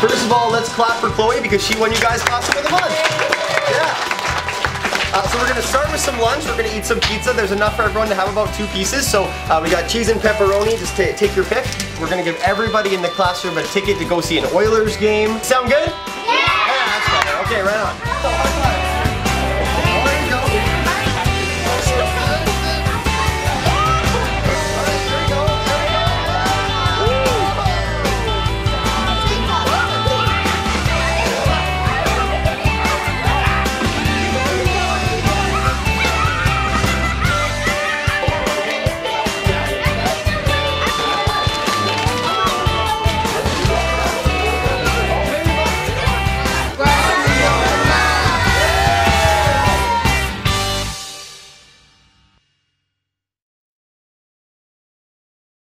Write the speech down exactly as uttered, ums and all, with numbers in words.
First of all, let's clap for Chloe because she won you guys Costume of the Month. Yeah. Uh, so we're gonna start with some lunch. We're gonna eat some pizza. There's enough for everyone to have about two pieces. So uh, we got cheese and pepperoni. Just take your pick. We're gonna give everybody in the classroom a ticket to go see an Oilers game. Sound good? Yeah! Yeah, that's better. Okay, right on.